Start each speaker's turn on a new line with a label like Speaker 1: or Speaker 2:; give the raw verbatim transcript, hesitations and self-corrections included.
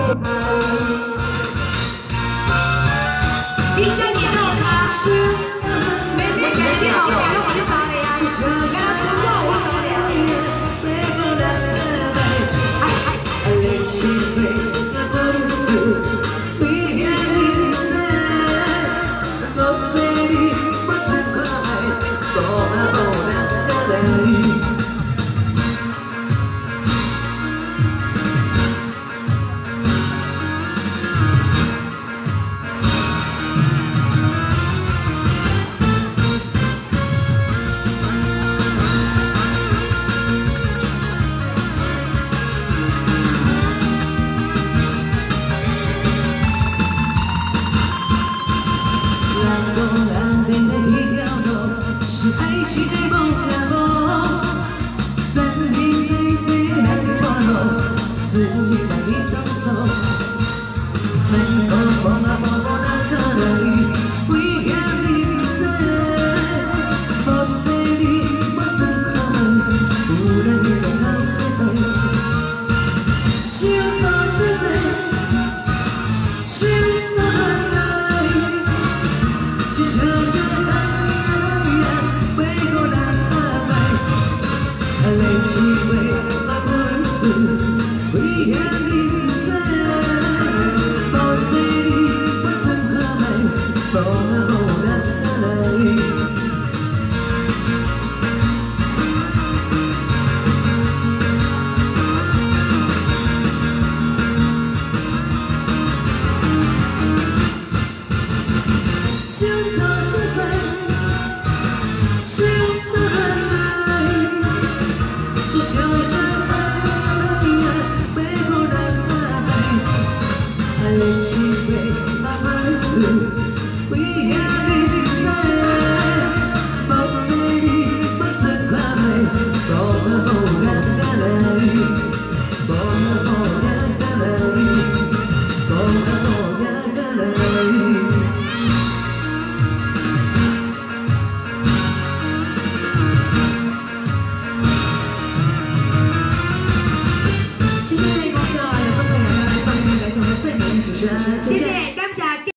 Speaker 1: 你真年好卡，没没钱你好，别让我就打你呀！你要真话我得了。哎是爱情的梦啊梦，山顶的水来看路，四季来你当初，难过梦啊梦无人可来，为嫌你多，无说你无算看卖，有人会来好体会，想错是谁，想到来，是小小爱。 泪是为我本事，为遐认真，无说你我算看卖，无啊无人来。想错是谁？想到来。 是小小爱呀，要予人安排。爱恋是为我本事，为遐认真。无说你我算看卖，无啊无人敢来，无啊无人敢来，无啊无人敢来。 谢谢。